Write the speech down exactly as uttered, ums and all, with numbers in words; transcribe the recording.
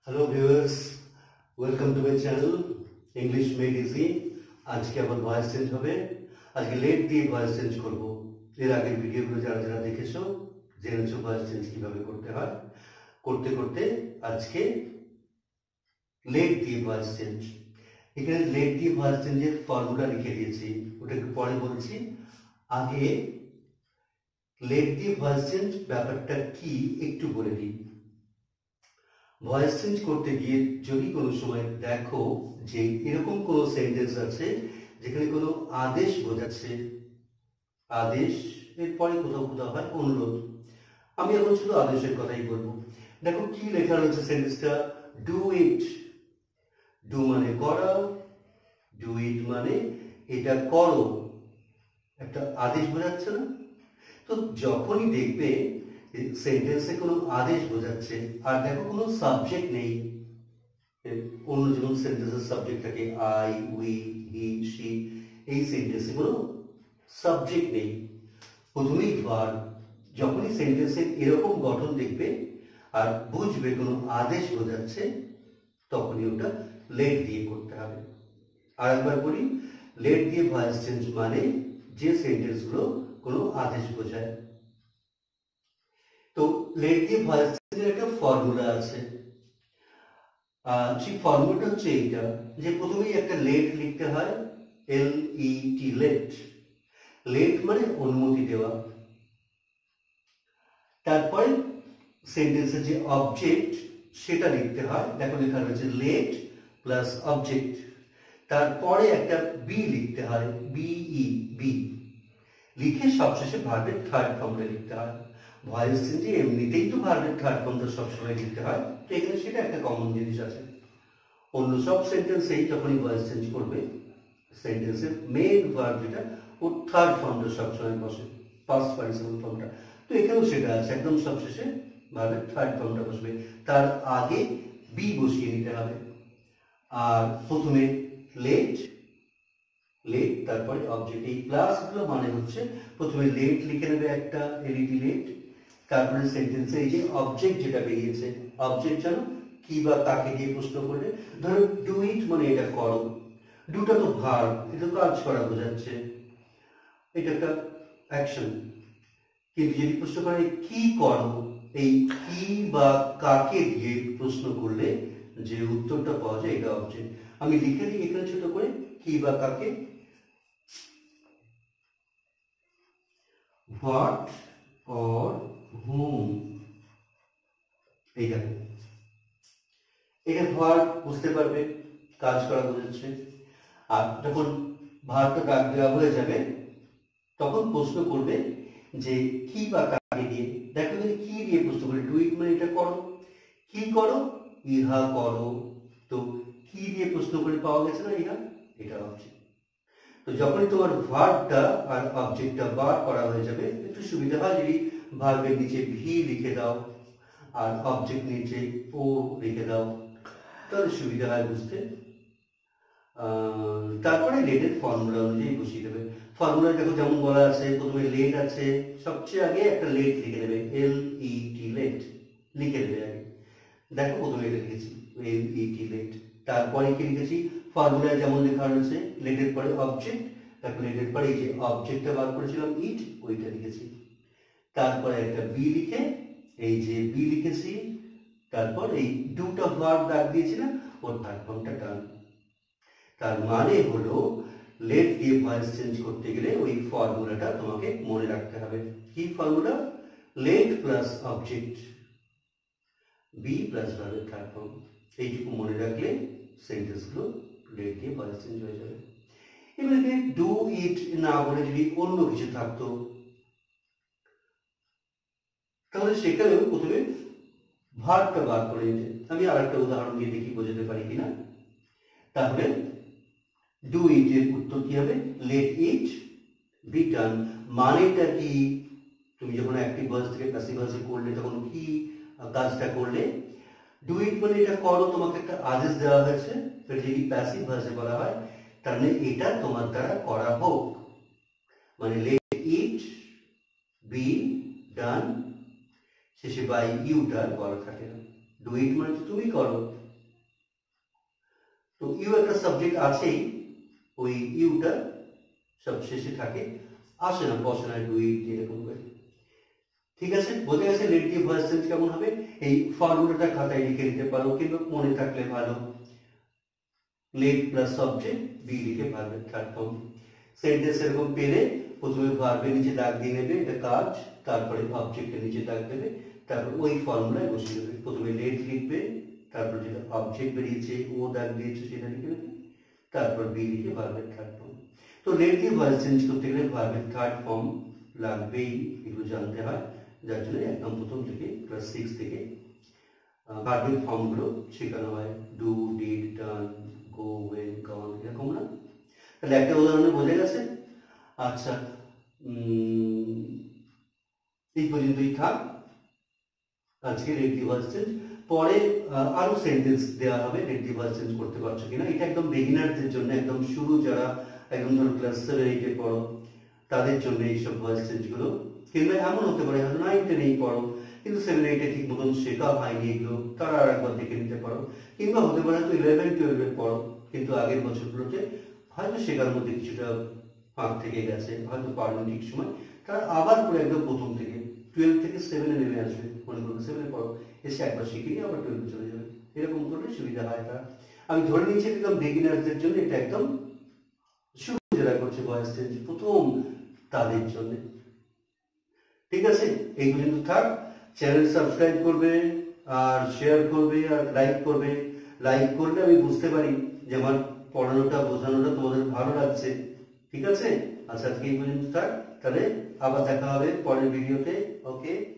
Hello viewers, welcome to my channel English made easy. आज के आबार ভয়েস চেঞ্জ হবে। আজকে লেট দিয়ে ভয়েস চেঞ্জ করব। এর আগের ভিডিওগুলো যারা যারা দেখেছো জেনেছো ভয়েস চেঞ্জ কিভাবে করতে হয়। করতে করতে আজকে লেট দিয়ে ভয়েস চেঞ্জ। এখানে লেট দিয়ে ভয়েস চেঞ্জের ফর্মুলা লিখে দিয়েছি, ওটা একটু পরে বলছি। আগে লেট দিয়ে ভয়েস চেঞ্জ ব্যাপারটা কি একটু বলে দিই। ভয়েস চেঞ্জ করতে গিয়ে যদি কোনো সময় দেখো যে এরকম কোনো সেন্টেন্স আছে যেখানে কোনো আদেশ বোঝাচ্ছে, আদেশ এর পরে কোথাও কোথাও হয় অনুরোধ, আমি এখন শুধু আদেশের কথাই বলবো। দেখো কি লেখা রয়েছে সেন্টেন্সটা, ডু ইট। ডু মানে করা, ডু ইট মানে এটা করো, একটা আদেশ বোঝাচ্ছে না? তো যখনই দেখবে সেন্টেন্সে কোনো আদেশ বোঝাচ্ছে আর দেখো কোনো সাবজেক্ট নেই, অন্য যেমন সেন্টেন্সের সাবজেক্ট থাকে আই, উই, হি, শি, এই সেন্টেন্সে কোনো সাবজেক্ট নেই, প্রথমেই ভার্ব। যখনই সেন্টেন্সের এরকম গঠন দেখবে আর বুঝবে কোনো আদেশ বোঝাচ্ছে, তখনই ওটা লেট দিয়ে করতে হবে। আর একবার বলি, লেট দিয়ে ভয়েস চেঞ্জ মানে যে সেন্টেন্সগুলো কোনো আদেশ বোঝায়। তো লেট দিয়ে ভয়েস চেঞ্জের একটা ফর্মুলা আছে, আর সেই ফর্মুলাটা হচ্ছে এইটা, যে প্রথমেই একটা লেট লিখতে হয়, এল ই টি, লেট। লেট মানে অনুমতি দেওয়া। তারপরে সেন্টেন্সের যে অবজেক্ট সেটা লিখতে হয়, দেখো লেখা রয়েছে লেট প্লাস অবজেক্ট। তারপরে একটা বি লিখতে হয়, বিই, বি লিখে সবশেষে ভার্বের থার্ড ফর্মটা লিখতে হয়। ভয়েস চেঞ্জে এমনিতেই তো ভার্বের থার্ড ফর্মটা সবসময় লিখতে হয়, তো এখানে সেটা একটা কমন জিনিস আছে। অন্য সব সেন্টেন্সেই যখনই ভয়েস চেঞ্জ করবে, সেন্টেন্সের মেন ভার্ব যেটা, ওর থার্ড ফর্মটা সবসময় বসে, পাস্ট পার্টিসিপল ফর্মটা। তো এখানেও সেটা আছে, একদম সবশেষে ভার্বের থার্ড ফর্মটা বসবে, তার আগে বি বসিয়ে নিতে হবে। আর প্রথমে লেট, লেট তারপরে অবজেক্ট। এই প্লাসগুলো মানে হচ্ছে প্রথমে লেট লিখে নেবে একটা, এলইডি লেট, তারপরে সেন্টেন্সে এই যে অবজেক্ট যেটা বেরিয়েছে, অবজেক্ট জানো কি বা তাকে দিয়ে প্রশ্ন করলে, ধরো ডু ইট মানে এটা করো, ডুটা তো ভার্ব, এটা তো কাজ করা বোঝাচ্ছে, এটা একটা অ্যাকশন। কিন্তু যদি প্রশ্ন করে কি করো, এই কি বা কাকে দিয়ে প্রশ্ন করলে যে উত্তরটা পাওয়া যায় এটা অবজেক্ট। আমি লিখে দিই এখানে ছোট করে, কি বা কাকে, হোয়াট অর হুম। এই দেখো এটা ভার্ব, বুঝতে পারবে কাজ করা বোঝাচ্ছে। আর যখন ভার্বটা ডাক দেওয়া হয়ে যাবে তখন প্রশ্ন করবে যে কি বা কাকে দিয়ে। দেখো যদি কি দিয়ে প্রশ্ন করে, ডু ইট মানে এটা করো, কি করো, ইহা করো। তো কি দিয়ে প্রশ্ন করে পাওয়া গেছে না ইহা, এটা অবজেক্ট। তো যখনই তোমার ভার্বটা আর অবজেক্টটা বার করা হয়ে যাবে, একটু সুবিধা হয় যদি ভার্বের নিচে ভি লিখে দাও আর অবজেক্ট নিচে ও লিখে দাও, তাহলে সুবিধা হয় বুঝতে। তারপরে লেটের ফর্মুলা অনুযায়ী বসিয়ে দেবে। ফর্মুলা দেখো যেমন বলা আছে, প্রথমে লেট আছে, সবচেয়ে আগে একটা লেট লিখে দেবে, এল ই টি, লেট লিখে দেবে আগে। দেখো প্রথমে এটা লিখেছি এল ই টি, লেট। তারপরে কি লিখেছি, ফর্মুলায় যেমন লেখা রয়েছে লেটের পরে অবজেক্ট, তারপরে লেটের পরে এই যে অবজেক্টটা বার করেছিলাম ইট, ওইটা লিখেছি। তারপরে একটা বি লিখে এই যে বি লিখেছি, তারপর এই দুটো ভার্ব ডাক দিয়েছি না, ওর থার্ড ফর্মটা টান। তার মানে হলো লেট দিয়ে ভয়েস চেঞ্জ করতে গেলে ওই ফর্মুলাটা তোমাকে মনে রাখতে হবে। কি formula? Let plus object, be plus ভার্বের থার্ড ফর্ম। এইটুকু মনে রাখলে সেন্টেন্সগুলো লেট দিয়ে ভয়েস চেঞ্জ হয়ে যাবে। এবারে ডু ইট না বলে যদি অন্য কিছু থাকতো, তাহলে সেখানেও প্রথমে ভার্বটা বার করে নিতে। আমি আর একটা উদাহরণ দিয়ে দেখি বোঝাতে পারি কিনা। তাহলে ডু ইট এর উত্তর কি হবে, লেট ইট বি ডান। মানেটা কি, তুমি যখন অ্যাক্টিভ ভয়েস থেকে প্যাসিভ ভয়েসে করলে তখন কি কাজটা করলে, ডু ইট মানে এটা করো, তোমাকে একটা আদেশ দেওয়া হয়েছে। যদি প্যাসিভ ভয়েসে বলা হয় তার মানে এটা তোমার দ্বারা করা হোক, মানে লেট ইট বি ডান, শেষে বাই ইউটা বলা থাকে না। ডু ইট মানে তুমি করো। তো ইউ একটা সাবজেক্ট আছেই, ওই ইউটা সবশেষে থাকে, আসে না বসে না, ডু ইট এরকম করে। ঠিক আছে, বোঝা গেছে লেট দিয়ে ভয়েস চেঞ্জ কেমন হবে। এই ফর্মুলাটা খাতায় লিখে দিতে পারো, কিন্তু মনে থাকলে ভালো। লেট প্লাস সাবজেক্ট, বি লিখে ভার্বের থার্ড ফর্ম। সেন্টেন্স এরকম পেলে প্রথমে ভার্বের নিচে দাগ দিয়ে নেবে, এটা কাজ, তারপরে অবজেক্টের নিচে দাগ দেবে, তারপর ওই ফর্মুলায় বসিয়ে দেবে। প্রথমে লেট লিখবে, তারপর যেটা অবজেক্ট বেরিয়েছে ও দাগ দিয়েছে সেটা লিখে দেবে, তারপর বি লিখে ভার্বের থার্ড ফর্ম। তো লেট দিয়ে ভয়েস চেঞ্জ করতে গেলে ভার্বের থার্ড ফর্ম লাগবেই, এগুলো জানতে হয়, যার জন্য একদম প্রথম থেকে ক্লাস সিক্স থেকে ভার্বের ফর্মগুলো শেখানো হয়। Do, did, done, go, went, gone, এরকম না? তাহলে একটা উদাহরণে বোঝা গেছে। আচ্ছা, এই পর্যন্তই থাক আজকে লেট দিয়ে ভয়েস চেঞ্জ। পরে আরো সেন্টেন্স দেওয়া হবে লেট দিয়ে ভয়েস চেঞ্জ করতে পারছো কিনা। এটা একদম বিগিনারদের জন্য, একদম শুরু যারা একদম ধরো ক্লাস সেভেন এইটে পড়ো তাদের জন্য এইসব ভয়েস চেঞ্জগুলো। কিংবা এমন হতে পারে হয়তো নাইন টেনেই পড়ো কিন্তু সেভেন এইটে ঠিক মতন শেখা হয়নি এগুলো, তারা আর একবার দেখে নিতে পারো। কিংবা হতে পারে হয়তো ইলেভেন টুয়েলভে পড়ো কিন্তু আগের বছরগুলোতে হয়তো শেখার মধ্যে কিছুটা ফাঁক থেকে গেছে, হয়তো পারবেন ঠিক সময়, তারা আবার করে একদম প্রথম থেকে টুয়েলভ থেকে সেভেনে নেমে আসবে। মনে করবে সেভেনে পড়ো, এসে একবার শিখে নিয়ে আবার টুয়েলভে চলে যাবে, এরকম করলে সুবিধা হয়। তারা আমি ধরে নিচ্ছি একদম বিগিনারদের জন্য, এটা একদম শুরু যারা করছে ভয়েস চেঞ্জ প্রথম তাদের জন্য। ঠিক আছে, এই পর্যন্ত থাক। চ্যানেল সাবস্ক্রাইব করবে আর শেয়ার করবে আর লাইক করবে। লাইক করলে আমি বুঝতে পারি যে আমার পড়ানোটা বোঝানোটা তোমাদের ভালো লাগছে। ঠিক আছে, আচ্ছা আজকে এই পর্যন্ত থাক, তাহলে আবার দেখা হবে পরের ভিডিওতে। ওকে।